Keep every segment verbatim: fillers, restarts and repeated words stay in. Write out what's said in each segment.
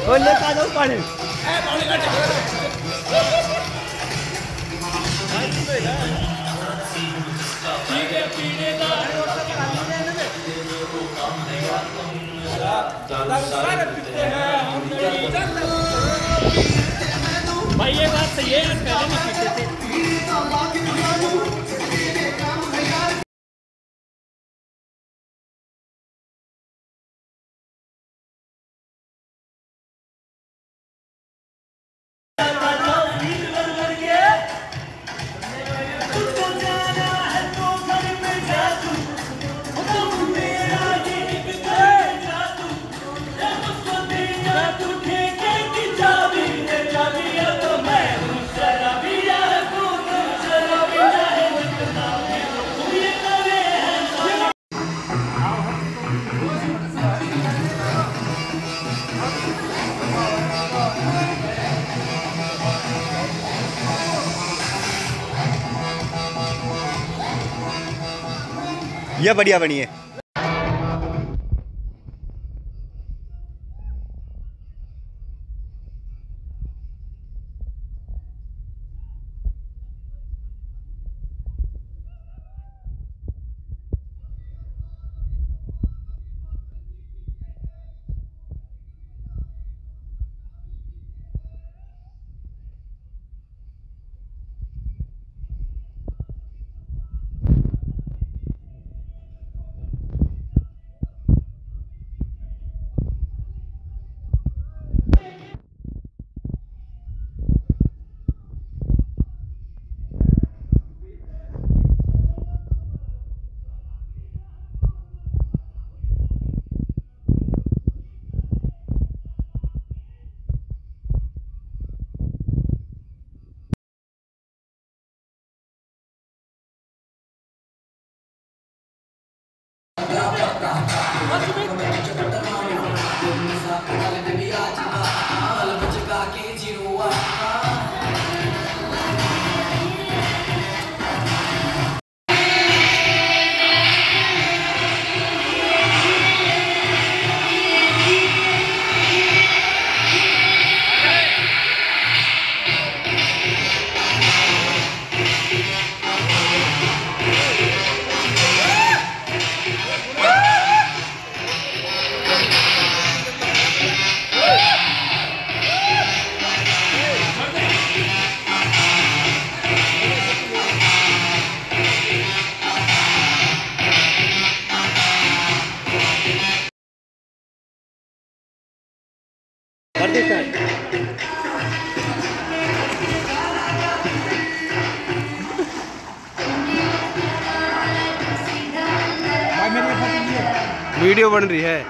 वो ले का दो पानी ए पानी का ठीक है पीने का सारे पीते हैं भाई ये बात सही है पहले नहीं पीते थे ये बढ़िया बनी है। वीडियो बन रही है।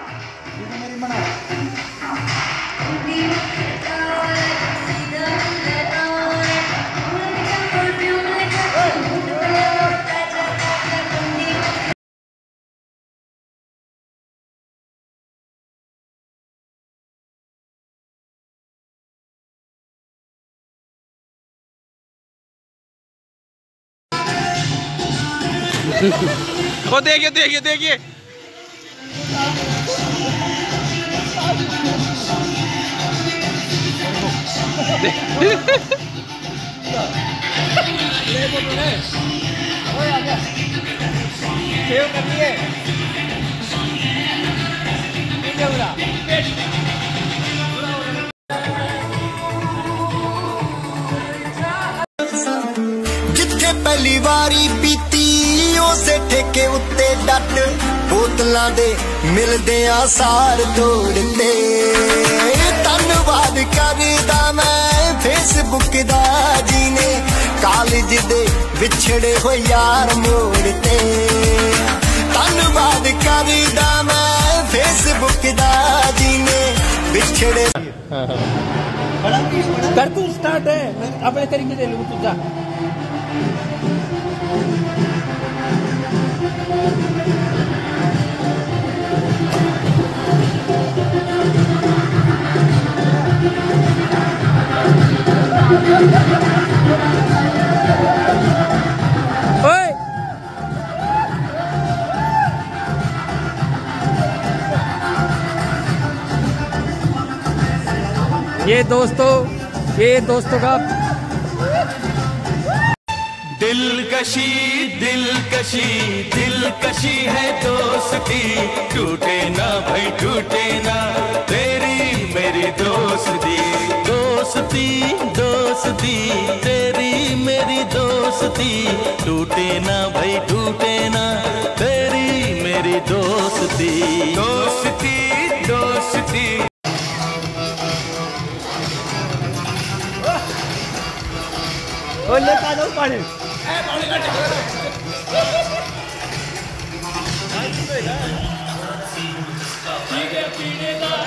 वो देखिए देखिए देखिए सेव कर लिए जिथे पहली बारी पीती उसे ठेके उत्ते डट बोतलां दे मिलदे आ सार तोड़ते धन्नवाद करदा मैं फेसबुक दा जीने कॉलेज दे विछड़े हो यार मोड़ते धन्नवाद करदा मैं फेसबुक दा जीने विछड़े कर तू स्टार्ट है अपने तरीके से लूँ तुझा ये दोस्तों ये दोस्तों का दिलकशी दिलकशी दिलकशी है दोस्ती, टूटे ना भाई टूटे ना तेरी मेरी दोस्ती। दोस्ती दोस्ती तेरी मेरी दोस्ती, टूटे ना भाई टूटे ना तेरी मेरी दोस्ती। दोस्ती दोस्ती बोले का दो पानी ठीक है पीने का